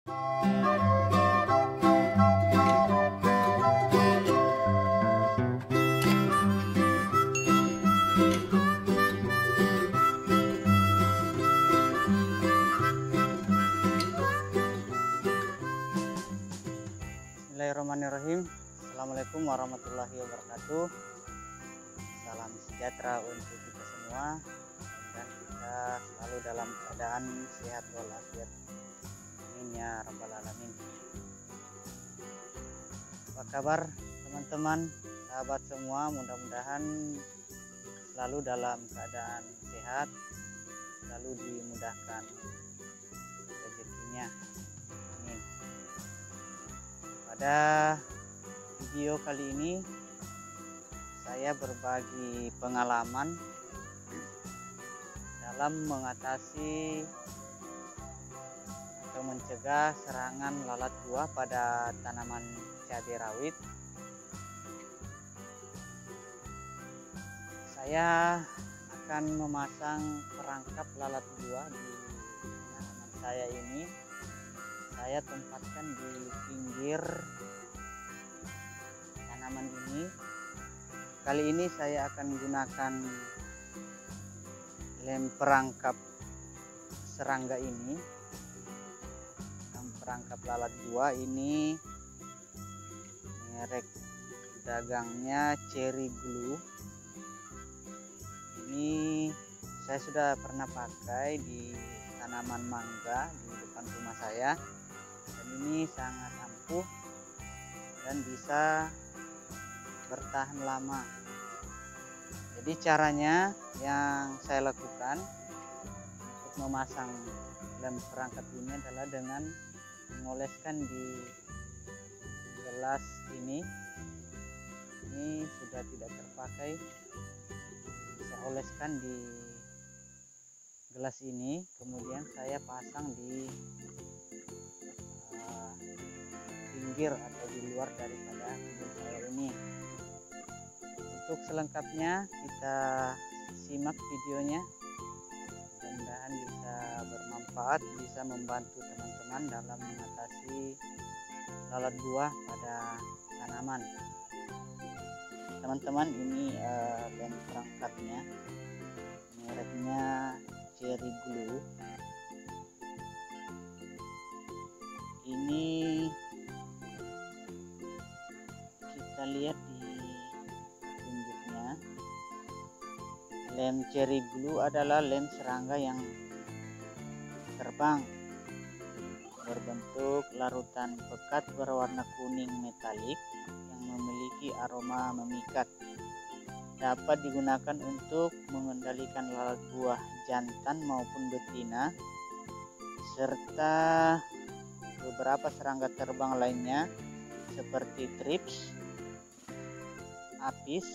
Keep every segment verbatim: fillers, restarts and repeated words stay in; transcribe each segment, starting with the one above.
Bismillahirrahmanirrahim. Assalamualaikum warahmatullahi wabarakatuh. Salam sejahtera untuk kita semua, dan kita selalu dalam keadaan sehat walafiat. Amin ya rabbal alamin. Apa kabar teman-teman, sahabat semua? Mudah-mudahan selalu dalam keadaan sehat, selalu dimudahkan rezekinya. Amin. Pada video kali ini saya berbagi pengalaman dalam mengatasi atau mencegah serangan lalat buah pada tanaman cabai rawit. Saya akan memasang perangkap lalat buah di tanaman saya ini. Saya tempatkan di pinggir tanaman ini. Kali ini saya akan gunakan lem perangkap serangga ini. Lem perangkap lalat buah ini merek dagangnya Cherry Glue. Ini saya sudah pernah pakai di tanaman mangga di depan rumah saya. Dan ini sangat ampuh dan bisa bertahan lama. Jadi caranya yang saya lakukan untuk memasang lem perangkap ini adalah dengan mengoleskan di gelas ini. Ini sudah tidak terpakai, saya oleskan di gelas ini, kemudian saya pasang di pinggir atau di luar daripada kebun saya ini. Untuk selengkapnya kita simak videonya, mudah-mudahan bisa bermanfaat, bisa membantu teman-teman dalam mengatasi lalat buah pada tanaman. Teman-teman, ini uh, lem perangkapnya, mereknya Cherry Glue. Ini kita lihat di petunjuknya, lem Cherry Glue adalah lem serangga yang terbang, berbentuk larutan pekat berwarna kuning metalik yang memiliki aroma memikat. Dapat digunakan untuk mengendalikan lalat buah jantan maupun betina, serta beberapa serangga terbang lainnya seperti trips, apis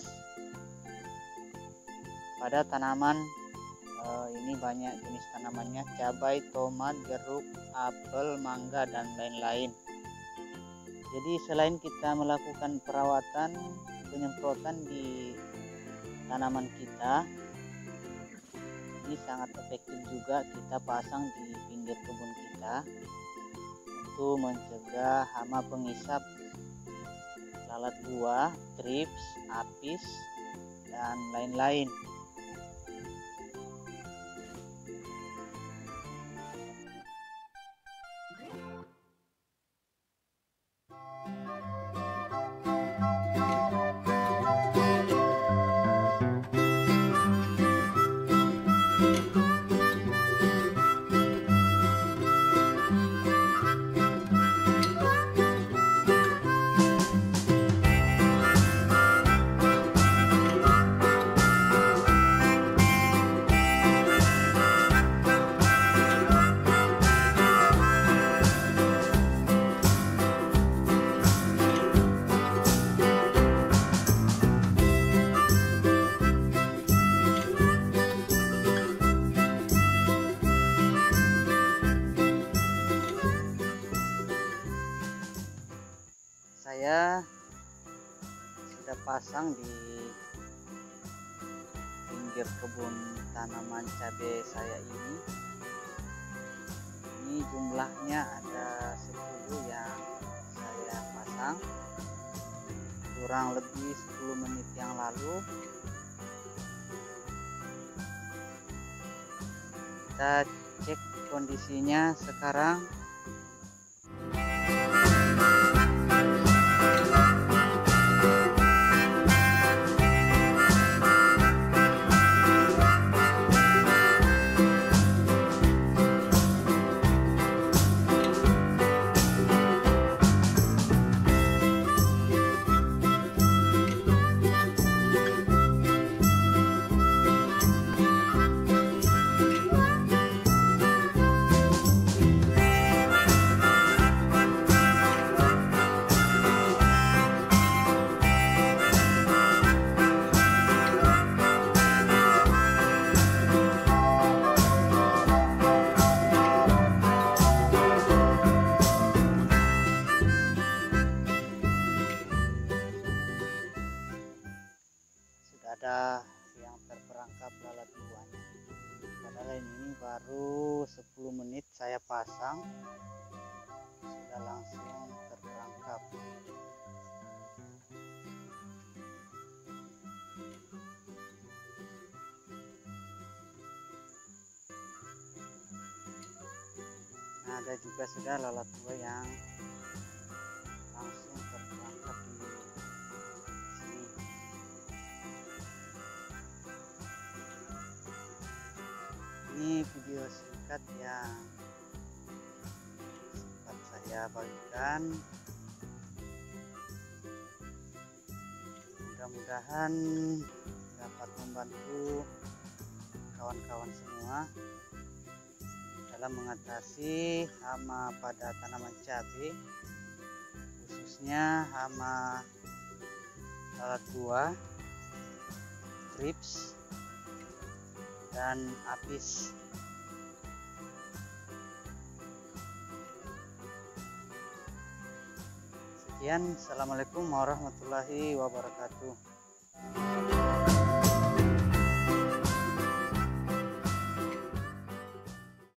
pada tanaman. Uh, ini banyak jenis tanamannya: cabai, tomat, jeruk, apel, mangga, dan lain-lain. Jadi selain kita melakukan perawatan penyemprotan di tanaman kita, ini sangat efektif juga kita pasang di pinggir kebun kita untuk mencegah hama pengisap lalat buah, trips, apis, dan lain-lain. Saya sudah pasang di pinggir kebun tanaman cabai saya ini. Ini jumlahnya ada kurang lebih sepuluh menit yang lalu. Kita cek kondisinya sekarang. Ada yang terperangkap lalat buahnya, padahal ini baru sepuluh menit saya pasang sudah langsung terperangkap. Nah, ada juga sudah lalat buah yang langsung terperangkap di sini. Ini video singkat yang sempat saya bagikan, mudah-mudahan dapat membantu kawan-kawan semua dalam mengatasi hama pada tanaman cabai, khususnya hama lalat buah, thrips, dan apis. Sekian, assalamualaikum warahmatullahi wabarakatuh.